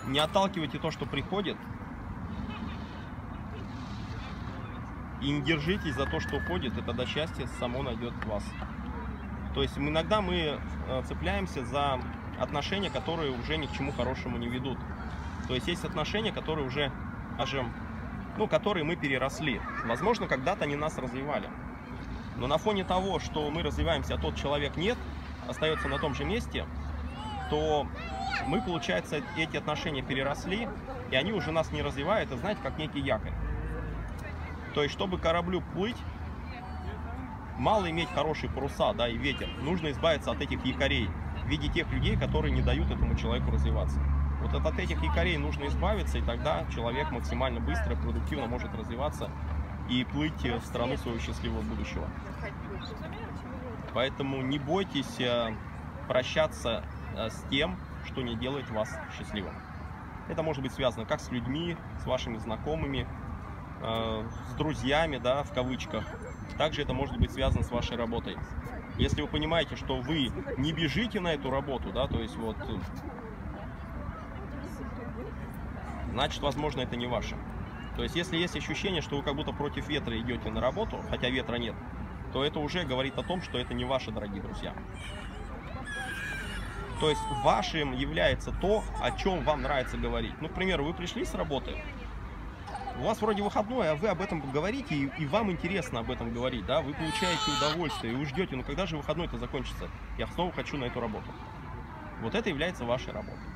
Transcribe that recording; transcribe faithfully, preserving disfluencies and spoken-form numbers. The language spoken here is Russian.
Не отталкивайте то, что приходит. И не держитесь за то, что уходит, и тогда счастье само найдет вас. То есть иногда мы цепляемся за отношения, которые уже ни к чему хорошему не ведут. То есть есть отношения, которые уже, скажем, ну, которые мы переросли. Возможно, когда-то они нас развивали. Но на фоне того, что мы развиваемся, а тот человек нет, остается на том же месте, то мы, получается, эти отношения переросли, и они уже нас не развивают, это, знаете, как некий якорь. То есть, чтобы кораблю плыть, мало иметь хорошие паруса, да, и ветер. Нужно избавиться от этих якорей в виде тех людей, которые не дают этому человеку развиваться. Вот от этих якорей нужно избавиться, и тогда человек максимально быстро, продуктивно может развиваться и плыть в страну своего счастливого будущего. Поэтому не бойтесь прощаться с тем, что не делает вас счастливым. Это может быть связано как с людьми, с вашими знакомыми, с друзьями, да, в кавычках. Также это может быть связано с вашей работой. Если вы понимаете, что вы не бежите на эту работу, да, то есть вот, значит, возможно, это не ваше. То есть, если есть ощущение, что вы как будто против ветра идете на работу, хотя ветра нет, то это уже говорит о том, что это не ваше, дорогие друзья. То есть, вашим является то, о чем вам нравится говорить. Ну, к примеру, вы пришли с работы, у вас вроде выходной, а вы об этом говорите, и, и вам интересно об этом говорить, да, вы получаете удовольствие, и вы ждете, ну когда же выходной-то закончится, я снова хочу на эту работу. Вот это является вашей работой.